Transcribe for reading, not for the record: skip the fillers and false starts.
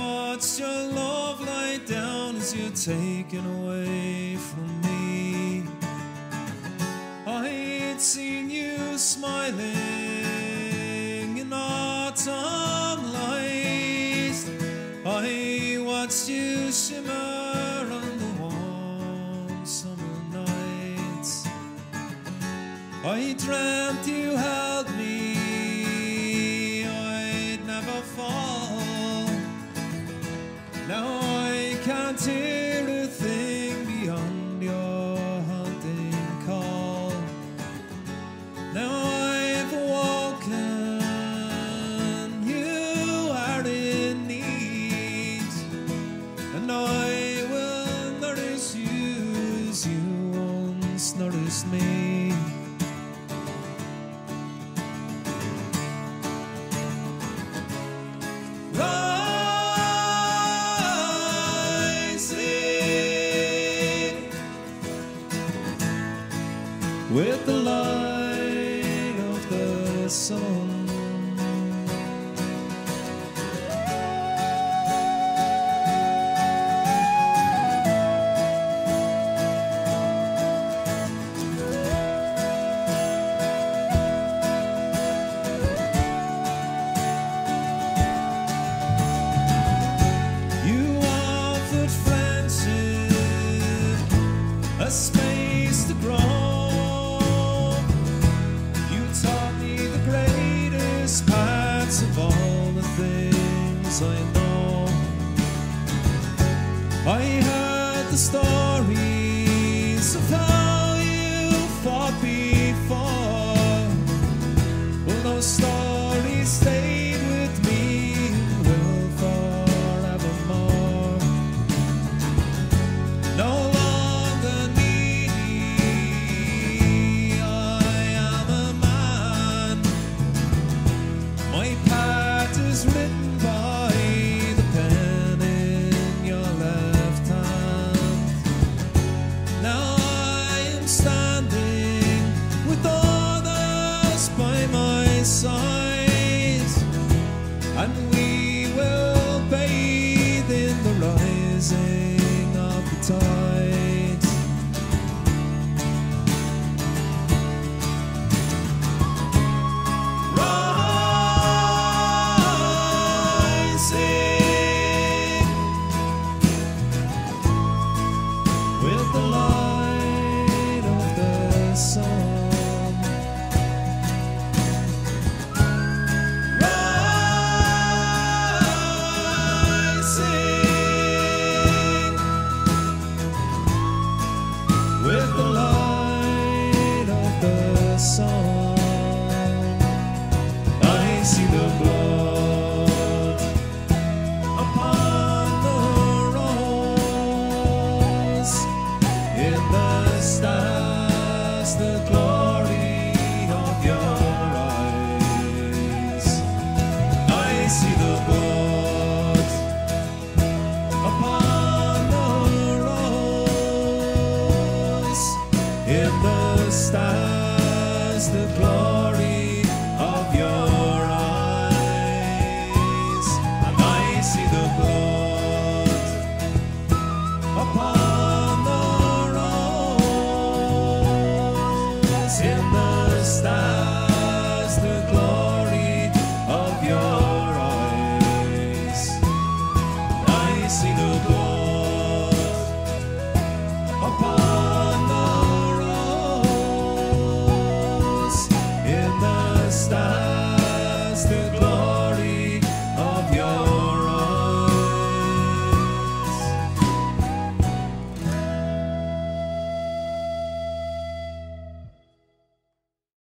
watched your love lie down as you're taken away from me. I'd seen you smiling in autumn light. I watched you shimmer on the warm summer nights. I dreamt you held me, I'd never fall. Now I can't hear a thing beyond your haunting call. Now I've awoken, you are in need, and I will nourish you as you once nourished me. With the light of the sun, you offered friendship a space to grow. Of all the things I know, I heard the stars